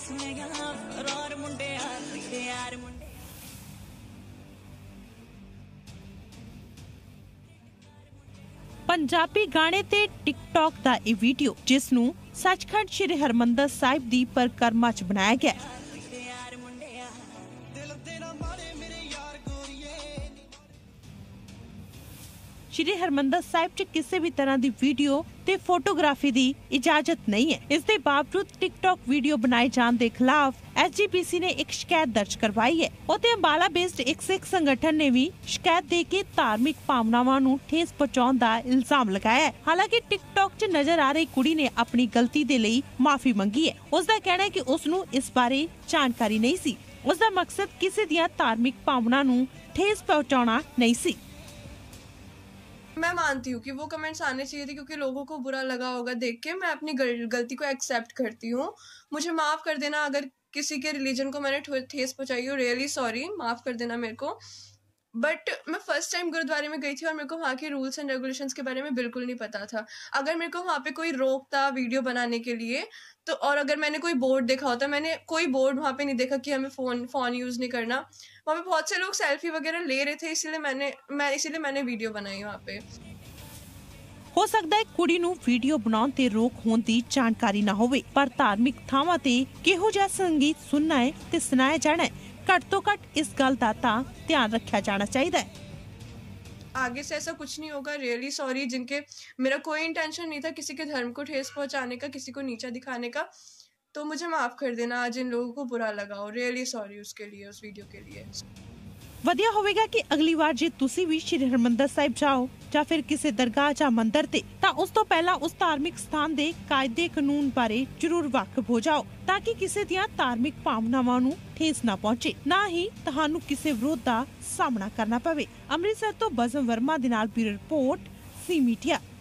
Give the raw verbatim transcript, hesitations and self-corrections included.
पंजाबी गाने ते टिकटॉक का यह वीडियो जिसनू सचखंड श्री हरमंदर साहिब दी परिक्रमा च बनाया गया। श्री हरमंदर साहिब च किसी भी तरह की वीडियो ते फोटोग्राफी की इजाजत नहीं है। इस दे बावजूद टिकटॉक वीडियो बनाए जाने के खिलाफ एस जी पी सी ने एक शिकायत दर्ज करवाई है। उते अंबाला बेस्ड एक सिख संगठन ने भी शिकायत दे के धार्मिक भावनावां नूं ठेस पहुंचाउण दा इल्जाम लगाया है। हालांकि टिकटॉक च नजर आ रही कुड़ी ने अपनी गलती दे लई माफी मंगी है। उसका कहना है कि उसनूं इस बारे जानकारी नहीं सी। उसका मकसद किसी दियां धार्मिक भावनावां नूं ठेस पहुंचाउणा नहीं सी। मैं मानती हूँ कि वो कमेंट्स आने चाहिए थे क्योंकि लोगों को बुरा लगा होगा देख के। मैं अपनी गल, गलती को एक्सेप्ट करती हूँ। मुझे माफ़ कर देना अगर किसी के रिलीजन को मैंने ठेस पहुँचाई हो। रियली सॉरी, माफ़ कर देना मेरे को। बट मैं फर्स्ट टाइम गुरुद्वारे में गई थी और मेरे को वहाँ के रूल्स एंड रेगुलेशंस के बारे में बिल्कुल नहीं पता था। अगर मेरे को वहाँ पे कोई रोकता वीडियो बनाने के लिए तो, और अगर मैंने कोई बोर्ड देखा होता, मैंने कोई बोर्ड वहाँ पे नहीं देखा कि हमें फ़ोन फ़ोन यूज़ नहीं करना। वहाँ पे बहुत से लोग सेल्फी वगैरह ले रहे थे, इसीलिए मैंने मैं इसीलिए मैंने वीडियो बनाई वहाँ पे। हो सकता है कुड़ी नूं वीडियो बनाउण ते रोक होण दी जानकारी ना होवे, पर धार्मिक थावां ते किहो जिहा संगीत सुनना है ते सुनाया जाना है, घट तो घट इस गल दा तां ध्यान रखा जाना चाहिए। आगे से ऐसा कुछ नहीं होगा। रियली सॉरी जिनके, मेरा कोई इंटेंशन नहीं था किसी के धर्म को ठेस पहुंचाने का, किसी को नीचा दिखाने का। तो मुझे माफ कर देना आज इन लोगों को बुरा लगा हो। रियली सॉरी उसके लिए, उस वीडियो के लिए। वधिया होवेगा कि अगली बार जे तुसी भी श्री हरमंदर साहिब जाओ ਜਾਂ ਫਿਰ ਕਿਸੇ ਦਰਗਾਹ ਜਾਂ ਮੰਦਰ ਤੇ ਤਾਂ ਉਸ ਤੋਂ ਪਹਿਲਾਂ ਉਸ ਧਾਰਮਿਕ ਸਥਾਨ ਦੇ ਕਾਇਦੇ ਕਾਨੂੰਨ ਬਾਰੇ ਜ਼ਰੂਰ ਵਾਕਿਫ ਹੋ ਜਾਓ ਤਾਂ ਕਿ ਕਿਸੇ ਦੀਆਂ ਧਾਰਮਿਕ ਭਾਵਨਾਵਾਂ ਨੂੰ ਠੇਸ ਨਾ ਪਹੁੰਚੇ, ਨਾ ਹੀ ਤੁਹਾਨੂੰ ਕਿਸੇ ਵਿਰੋਧ ਦਾ ਸਾਹਮਣਾ ਕਰਨਾ ਪਵੇ। ਅੰਮ੍ਰਿਤਸਰ ਤੋਂ ਬਜ਼ਮ ਵਰਮਾ ਦੇ ਨਾਲ ਬਿਊਰੋ ਰਿਪੋਰਟ ਸੀ ਮੀਡੀਆ।